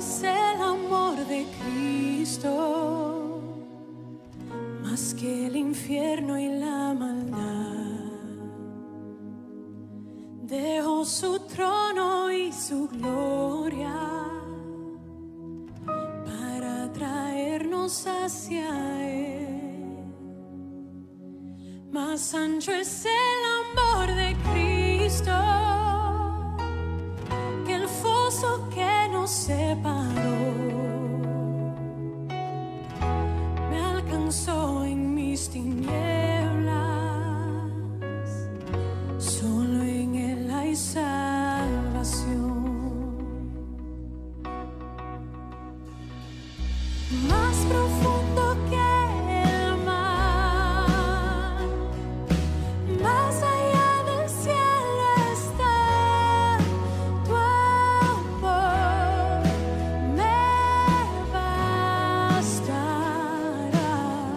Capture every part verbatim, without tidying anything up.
es el amor de Cristo, más que el infierno y la maldad. Dejó su trono y su gloria para traernos hacia Él. Más ancho es el amor de Cristo que el foso que nos separó. Me alcanzó en mis tinieblas, solo en Él hay salvación. Más profundo que el mar, más allá del cielo está tu amor, me bastará.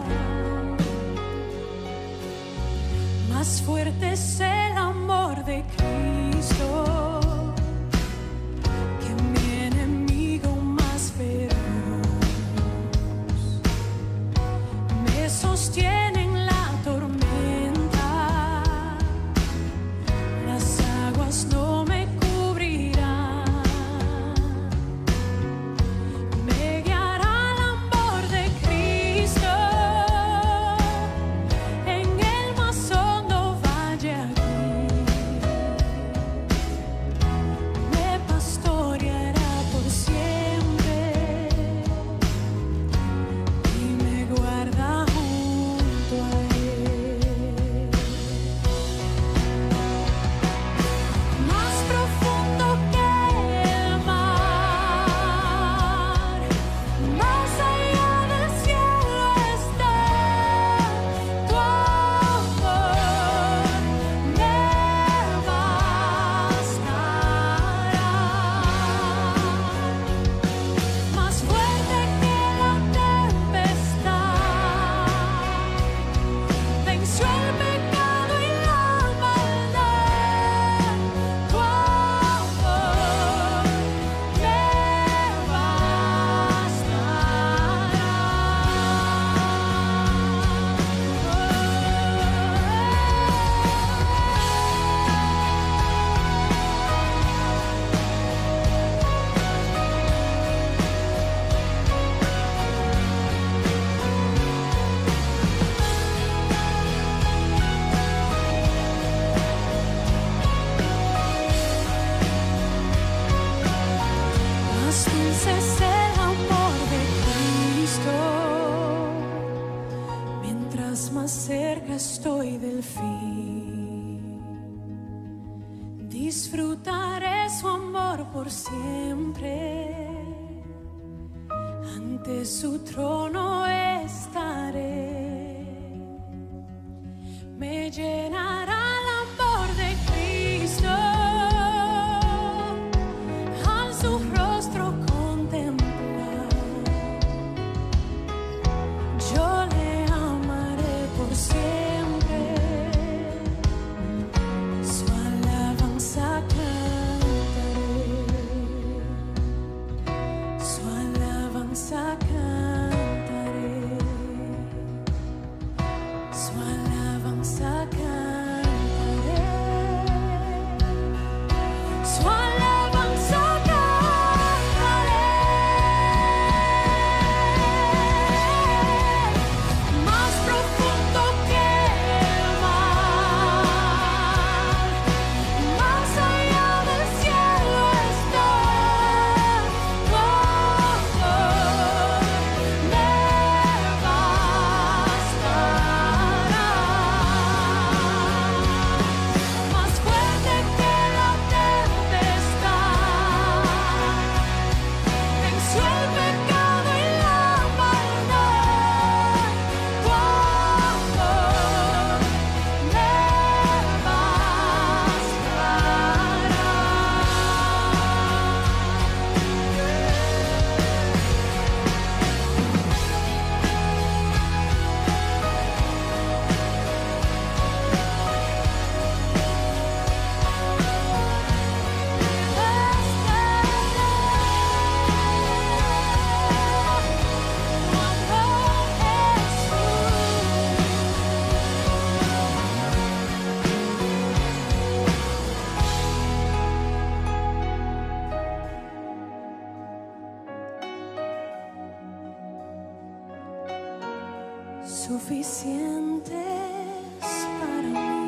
Más fuerte es el amor de Cristo que mi enemigo más feroz. Me sostiene en la tormenta, las aguas no me cubrirán. Me guiará el amor de Cristo en el más hondo valle aquí. Me pastoreará por siempre y me guarda junto a Él. Más profundo que el mar, más allá del cielo está tu amor, me bastará. Más fuerte que la tempestad, venció el pecado y la maldad. Tu amor me Más dulce es el amor de Cristo, mientras más cerca estoy del fin. Disfrutaré su amor por siempre, ante su trono estaré. Me llenará el amor de Cristo al su rostro contemplar. Yo le amaré por siempre, su alabanza cantaré, su alabanza cantaré, su alabanza cantaré. suficientes para mí.